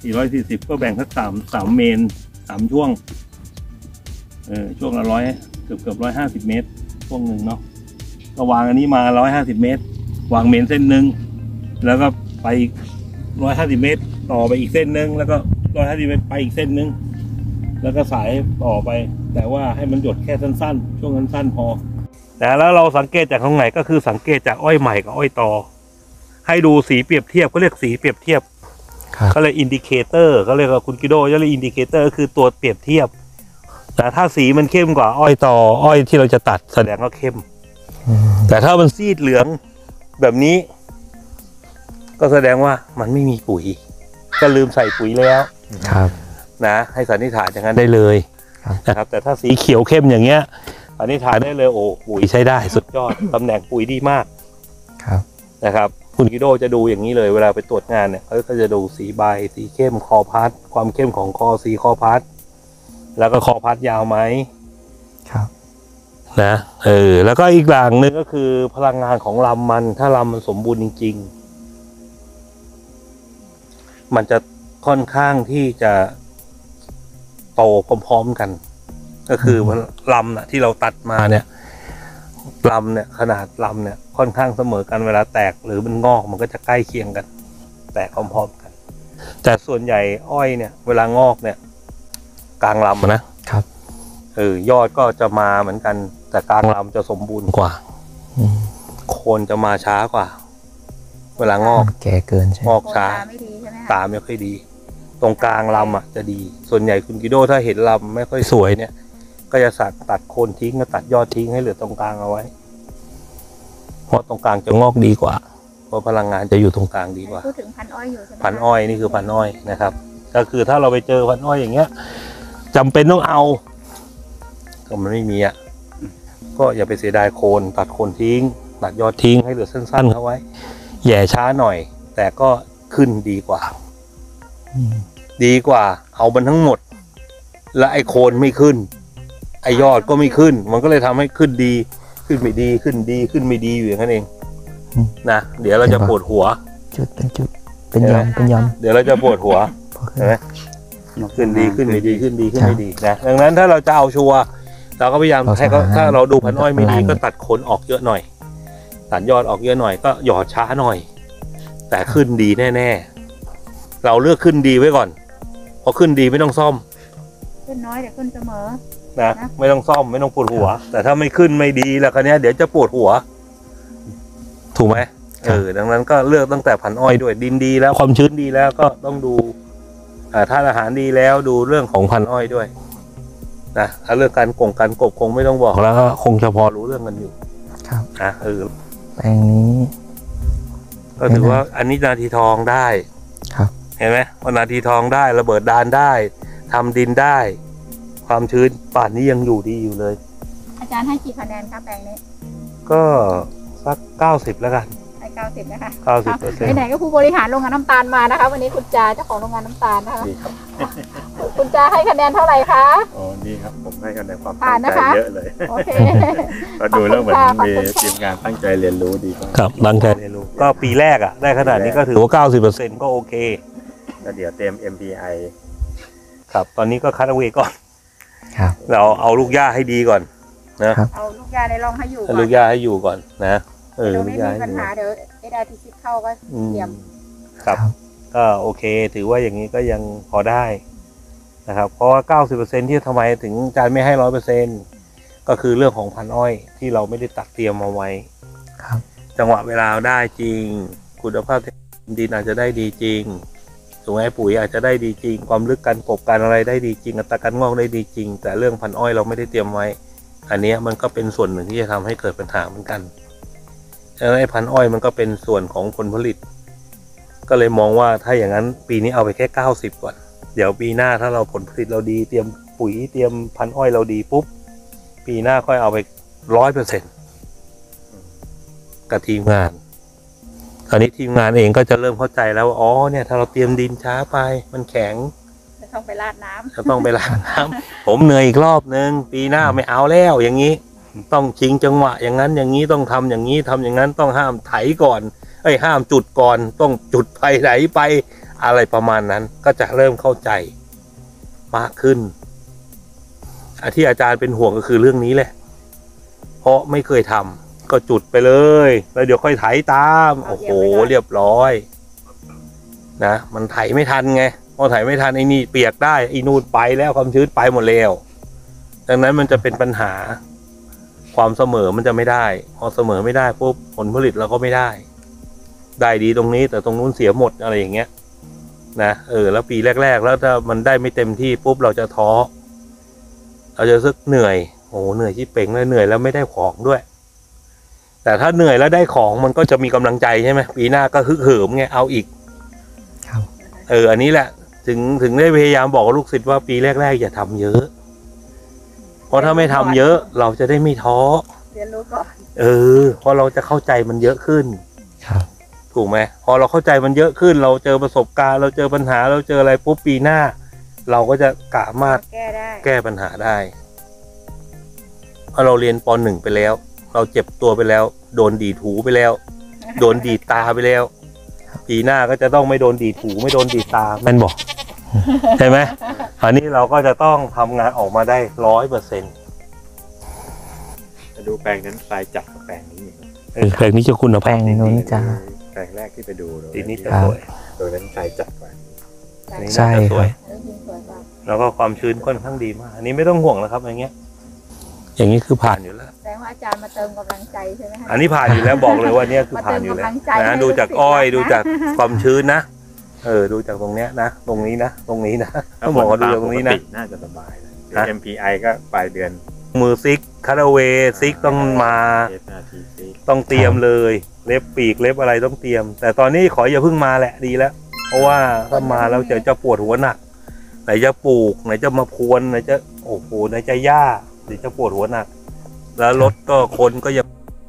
440ก็แบ่งสัก3เมน3ช่วงช่วงละเกือบ150 เมตรช่วงหนึ่งเนาะก็วางอันนี้มา150 เมตรวางเมนเส้นหนึ่งแล้วก็ไป150 เมตรต่อไปอีกเส้นหนึ่งแล้วก็150 เมตรไปอีกเส้นหนึ่งแล้วก็สายต่อไปแต่ว่าให้มันหยดแค่สั้นๆช่วงสั้นๆพอแต่แล้วเราสังเกตจากตรงไหนก็คือสังเกตจากอ้อยใหม่กับอ้อยตอให้ดูสีเปรียบเทียบก็เรียกสีเปรียบเทียบเขาเรียกอินดิเคเตอร์เขาเรียกว่าคุณกิโดจะเรียกอินดิเคเตอร์คือตัวเปรียบเทียบแต่ถ้าสีมันเข้มกว่าอ้อยตออ้อยที่เราจะตัดแสดงว่าเข้มแต่ถ้ามันซีดเหลืองแบบนี้ก็แสดงว่ามันไม่มีปุ๋ยก็ลืมใส่ปุ๋ยแล้วครับนะให้สันนิษฐานอย่างนั้นได้เลยนะครับแต่ถ้าสีเขียวเข้มอย่างเงี้ยสันนิษฐานได้เลยโอ้ปุ๋ยใช้ได้สุดยอดตำแหน่งปุ๋ยดีมากครับนะครับคุณกิโดจะดูอย่างนี้เลยเวลาไปตรวจงานเนี่ยเขาก็จะดูสีใบสีเข้มคอพัดความเข้มของคอสีคอพัดแล้วก็คอพัดยาวไหมครับนะแล้วก็อีกอย่างหนึ่งก็คือพลังงานของลำมันถ้าลำมันสมบูรณ์จริงๆมันจะค่อนข้างที่จะโตพร้อมๆกันก็คือลำนะที่เราตัดมาเนี่ยลำเนี่ยขนาดลำเนี่ยค่อนข้างเสมอกันเวลาแตกหรือมันงอกมันก็จะใกล้เคียงกันแตกพร้อมๆกันแต่ส่วนใหญ่อ้อยเนี่ยเวลางอกเนี่ยกลางลำนะครับยอดก็จะมาเหมือนกันแต่กลางลำจะสมบูรณ์กว่าโคนจะมาช้ากว่าเวลางอกแก่เกินใช่งอกช้าตาไม่ค่อยดีตรงกลางลำจะดีส่วนใหญ่คุณกิโดถ้าเห็นลำไม่ค่อยสวยเนี่ยก็จะตัดโคนทิ้งก็ตัดยอดทิ้งให้เหลือตรงกลางเอาไว้เพราะตรงกลางจะงอกดีกว่าเพราะพลังงานจะอยู่ตรงกลางดีกว่าพูดถึงพันอ้อยอยู่ใช่ไหมพันอ้อยนี่คือพันอ้อยนะครับก็คือถ้าเราไปเจอพันอ้อยอย่างเงี้ยจำเป็นต้องเอาก็มันไม่มีก็อย่าไปเสียดายโคนตัดโคนทิ้งตัดยอดทิ้งให้เหลือสั้นๆเข้าไว้แย่ช้าหน่อยแต่ก็ขึ้นดีกว่าเอามันทั้งหมดและไอ้โคนไม่ขึ้นไอ้ยอดก็ไม่ขึ้นมันก็เลยทำให้ขึ้นดีขึ้นไม่ดีขึ้นดีขึ้นไม่ดีอยู่อย่างนั้นเองนะเดี๋ยวเราจะปวดหัวจุดเป็นยอมเดี๋ยวเราจะปวดหัวเห็นไหมขึ้นดีขึ้นไม่ดีขึ้นดีขึ้นไม่ดีนะดังนั้นถ้าเราจะเอาชัวร์เราก็พยายามให้เขาถ้าเราดูพันอ้อยไม่ดีก็ตัดโคนออกเยอะหน่อยตัดยอดออกเยอะหน่อยก็หยอดช้าหน่อยแต่ขึ้นดีแน่ๆเราเลือกขึ้นดีไว้ก่อนพอขึ้นดีไม่ต้องซ่อมขึ้นน้อยแต่ขึ้นเสมอนะไม่ต้องซ่อมไม่ต้องปวดหัวแต่ถ้าไม่ขึ้นไม่ดีแล้วคราวนี้เดี๋ยวจะปวดหัวถูกไหมดังนั้นก็เลือกตั้งแต่พันอ้อยด้วยดินดีแล้วความชื้นดีแล้วก็ต้องดูธาตุอาหารดีแล้วดูเรื่องของพันอ้อยด้วยนะถ้าเรื่องการกบคงไม่ต้องบอกแล้วก็คงจะพอรู้เรื่องกันอยู่ครับแปลงนี้ก็ถือว่าอันนี้นาทีทองได้ครับเห็นไหมว่านาทีทองได้ระเบิดดานได้ทำดินได้ความชื้นป่านนี้ยังอยู่ดีอยู่เลยอาจารย์ให้กี่คะแนนครับแปลงนี้ก็สัก90แล้วกันให้90นะคะ 90% ไหนๆก็ผู้บริหารโรงงานน้ำตาลมานะคะวันนี้คุณจาเจ้าของโรงงานน้ำตาลนะคะคุณจาให้คะแนนเท่าไหร่คะอ๋อนี่ครับผมให้คะแนนความตั้งใจเยอะเลยโอเคก็ดูแล้วเหมือนมีทีมงานตั้งใจเรียนรู้ดีครับตั้งใจเรียนรู้ก็ปีแรกได้ขนาดนี้ก็ถือว่า 90% ก็โอเคแล้วเดี๋ยวเต็ม MPI ครับตอนนี้ก็คัดเอาไว้ก่อนเราเอาลูกหญ้าให้ดีก่อนนะเอาลูกหญ้าในร่องให้อยู่ลูกหญ้าให้อยู่ก่อนนะลูกหญ้าไม่มีปัญหาเดี๋ยวADT10เข้าก็เตรียมครับก็โอเคถือว่าอย่างนี้ก็ยังพอได้นะครับเพราะว่า 90% ที่ทำไมถึงอาจารย์ไม่ให้ 100% ก็คือเรื่องของพันอ้อยที่เราไม่ได้ตัดเตรียมมาไว้ครับจังหวะเวลาได้จริงคุณภาพดินอาจจะได้ดีจริงถูกไหมปุ๋ยอาจจะได้ดีจริงความลึกการกบการอะไรได้ดีจริงอัตราการงอกได้ดีจริงแต่เรื่องพันอ้อยเราไม่ได้เตรียมไว้อันนี้มันก็เป็นส่วนหนึ่งที่จะทำให้เกิดปัญหาเหมือนกันไอ้พันอ้อยมันก็เป็นส่วนของผลผลิตก็เลยมองว่าถ้าอย่างนั้นปีนี้เอาไปแค่90ก่อนเดี๋ยวปีหน้าถ้าเราผลผลิตเราดีเตรียมปุ๋ยเตรียมพันอ้อยเราดีปุ๊บปีหน้าค่อยเอาไป 100% กับทีมงานตอนนี้ทีมงานเองก็จะเริ่มเข้าใจแล้วว่าอ๋อเนี่ยถ้าเราเตรียมดินช้าไปมันแข็งจะต้องไปราดน้ำผมเหนื่อยอีกรอบนึงปีหน้าไม่เอาแล้วอย่างนี้ต้องชิงจังหวะอย่างนั้นอย่างนี้ต้องทำอย่างนี้ทำอย่างนั้นต้องห้ามไถก่อนห้ามจุดก่อนต้องจุดไปไหนไปอะไรประมาณนั้นก็จะเริ่มเข้าใจมากขึ้นที่อาจารย์เป็นห่วงก็คือเรื่องนี้แหละเพราะไม่เคยทำก็จุดไปเลยแล้วเดี๋ยวค่อยไถตามโอ้โหเรียบร้อยนะมันไถไม่ทันไงพอไถไม่ทันไอ้นี่เปียกได้ไอ้นู่นไปแล้วความชื้นไปหมดแล้วดังนั้นมันจะเป็นปัญหาความเสมอมันจะไม่ได้พอเสมอไม่ได้ปุ๊บผลผลิตเราก็ไม่ได้ดีตรงนี้แต่ตรงนู้นเสียหมดอะไรอย่างเงี้ยนะแล้วปีแรกๆแล้วถ้ามันได้ไม่เต็มที่ปุ๊บเราจะท้อเราจะรู้สึกเหนื่อยโอ้เหนื่อยที่เป่งเลยเหนื่อยแล้วไม่ได้ของด้วยแต่ถ้าเหนื่อยแล้วได้ของมันก็จะมีกำลังใจใช่ไหมปีหน้าก็ฮึกเหิมไงเอาอีกครับอันนี้แหละถึงได้พยายามบอกกับลูกศิษย์ว่าปีแรกๆอย่าทำเยอะเพราะถ้าไม่ทำเยอะเราจะได้ไม่ท้อเรียนรู้ก่อนเพราะเราจะเข้าใจมันเยอะขึ้นครับถูกไหมพอเราเข้าใจมันเยอะขึ้นเราเจอประสบการณ์เราเจอปัญหาเราเจออะไรปุ๊บปีหน้าเราก็จะสามารถแก้ปัญหาได้พอเราเรียนป.1 ไปแล้วเราเจ็บตัวไปแล้วโดนดีดหูไปแล้วโดนดีดตาไปแล้วปีหน้าก็จะต้องไม่โดนดีดหูไม่โดนดีดตาแม่นบอกใช่ไหมอันนี้เราก็จะต้องทำงานออกมาได้ 100% จะดูแปลงนั้นทรายจัดกับแปลงนี้แปลงนี้จะคุณแปลงนู้นจะแปลงแรกที่ไปดูปีนี้จะสวยโดยนั้นทรายจัดกว่าใช่สวยแล้วก็ความชื้นค่อนข้างดีมากอันนี้ไม่ต้องห่วงแล้วครับอย่างเงี้ยอย่างนี้คือผ่านอยู่แล้วแสดงว่าอาจารย์มาเติมกำลังใจใช่ไหมคะอันนี้ผ่านอยู่แล้วบอกเลยว่านี่คือผ่านอยู่แล้วนะดูจากอ้อยดูจากความชื้นนะดูจากตรงเนี้ยนะตรงนี้นะตรงนี้นะต้องบอกว่าดูตรงนี้นะน่าจะสบายนะ MPI ก็ปลายเดือนมือซิกคาราเวซิกต้องมาต้องเตรียมเลยเล็บปีกเล็บอะไรต้องเตรียมแต่ตอนนี้ขออย่าเพิ่งมาแหละดีแล้วเพราะว่าถ้ามาแล้วจะปวดหัวหนักไหนจะปลูกไหนจะมาพรวนไหนจะโอ้โหไหนจะหญ้าหรือจะปวดหัวหนักแล้วรถก็คนก็ยัง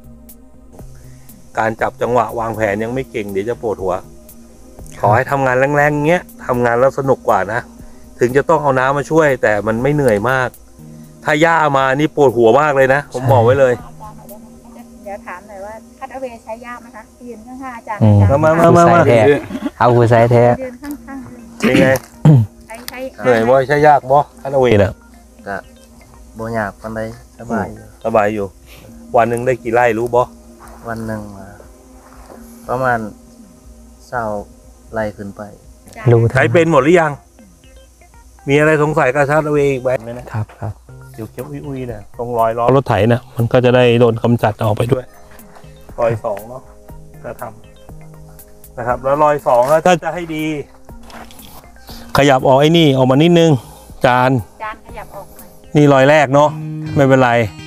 การจับจังหวะวางแผนยังไม่เก่งเดี๋ยวจะปวดหัวขอให้ทำงานแรงๆเงี้ยทำงานแล้วสนุกกว่านะถึงจะต้องเอาน้ำมาช่วยแต่มันไม่เหนื่อยมากถ้าหญ้ามานี่ปวดหัวมากเลยนะผมบอกไว้เลยเดี๋ยวถามหน่อยว่าคัตเวย์ใช้ยากไหมคะยืนข้างๆอาจารย์มาเอาผู้ใช้แท้ยืนข้างๆเป็นไงเหนื่อยบ่ใช้ยากบ่คัตเวย์น่ะก็บ่ยากปานใดสบายอยู่วันหนึ่งได้กี่ไร่รู้บ่วันหนึ่งประมาณ20ไร่ขึ้นไปใช้เป็นหมดหรือยังมีอะไรสงสัยกับคัตเวย์อีกไหมครับเขียวอุ้ยเนี่ยตรงรอยล้อรถไถนะมันก็จะได้โดนกำจัดออกไปด้วยรอย2เนาะจะทำนะครับแล้วรอย2แล้วถ้าจะให้ดีขยับออกไอ้นี่ออกมานิดนึงจานขยับออกหน่อยนี่รอยแรกเนาะไม่เป็นไร